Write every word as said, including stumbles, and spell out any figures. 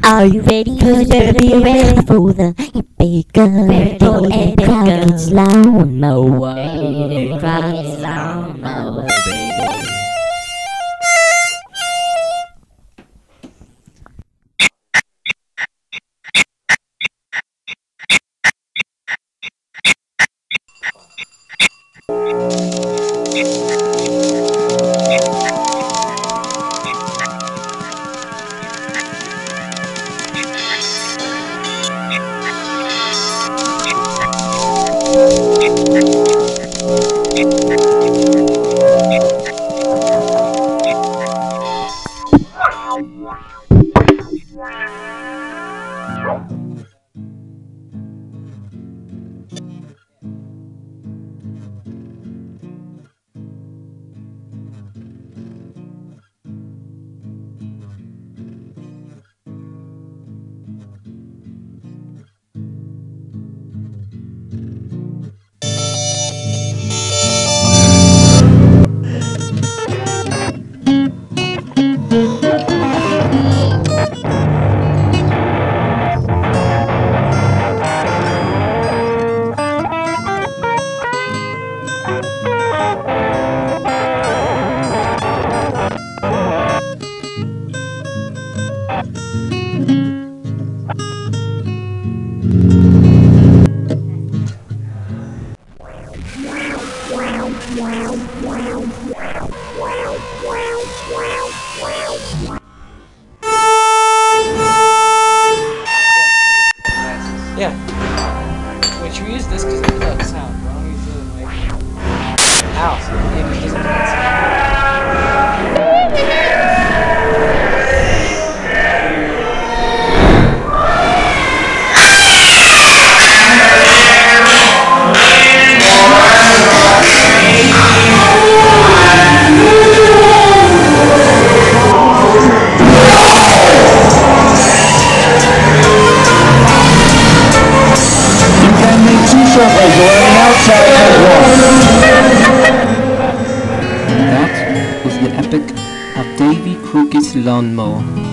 Are you ready? Cause you better be ready for the bigger, for a crowded lawnmower. Crowded lawnmower, baby. Yeah. Wait, should we use this because it's like sound? Why don't we use it like... Ow. Yeah, we use it like That was the epic of Davy Crooked's lawnmower.